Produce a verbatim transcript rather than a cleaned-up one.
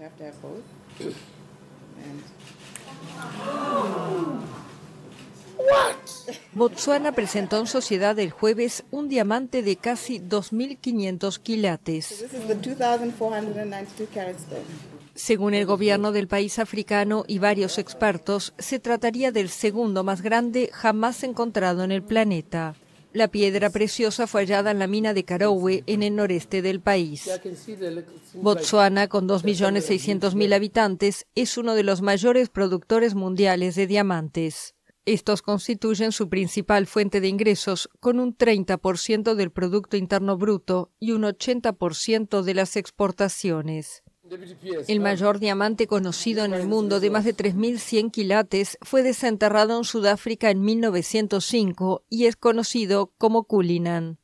Botsuana presentó en sociedad el jueves un diamante de casi dos mil quinientos quilates. Según el gobierno del país africano y varios expertos, se trataría del segundo más grande jamás encontrado en el planeta. La piedra preciosa fue hallada en la mina de Karowe, en el noreste del país. Botsuana, con dos millones seiscientos mil habitantes, es uno de los mayores productores mundiales de diamantes. Estos constituyen su principal fuente de ingresos, con un treinta por ciento del Producto Interno Bruto y un ochenta por ciento de las exportaciones. El mayor diamante conocido en el mundo, de más de tres mil cien quilates, fue desenterrado en Sudáfrica en mil novecientos cinco y es conocido como Cullinan.